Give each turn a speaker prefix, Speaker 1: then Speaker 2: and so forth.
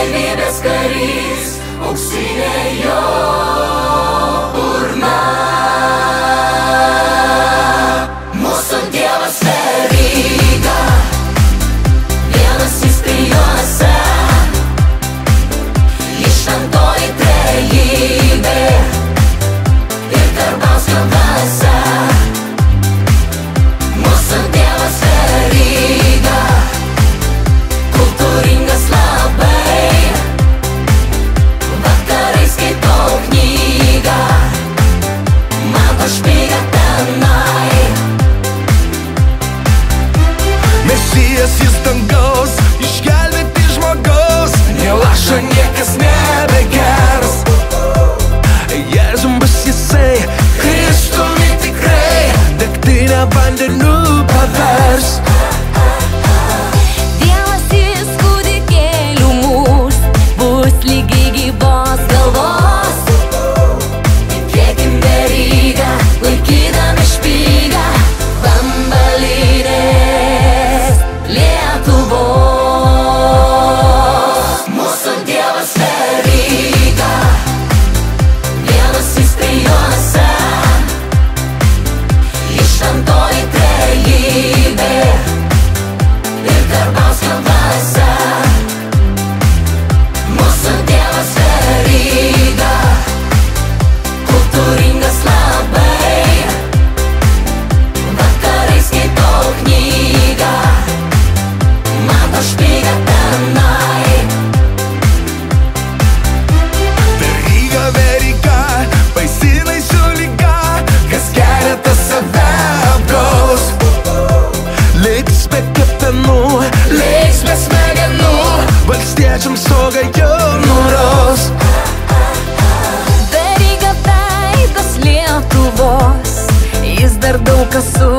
Speaker 1: realybės karys, auksinė jo burna. Mūsų Dievas veryga, vienas jis trijuose, jis šventoji trejybė ir Karbauskio dvasia. Mūsų Dievas veryga, kultūringas labai, vakarais skaitau knygą, mato špygą tenai.
Speaker 2: Mesijas jis dangaus, išgelbėti žmogaus, nelašo niekas nebegers. Jėzum bus jisai, Kristumi tikrai, degtinę vandeniu pavers.
Speaker 3: Dievas jis kūdikėlių mūs, bus lygiai gyvos galvos.
Speaker 1: Tikėkim verygą, laikydami špygą, bambalinės Lietuvos. Mūsų Dievas veryga, vienas jis trijuose, jis šventoji trejybė ir Karbauskio dvasia. Mūsų Dievas veryga, kultūringas labai, vakarais skaitau knygą, mato špygą tenai.
Speaker 2: Veryga, veryga, baisinai su lyga, kas geria tas save apgaus. Liks be kepenų, liks be smegenų, valstiečiams stogą jau nuraus.
Speaker 3: Veryga veidas Lietuvos, jis dar daug ką su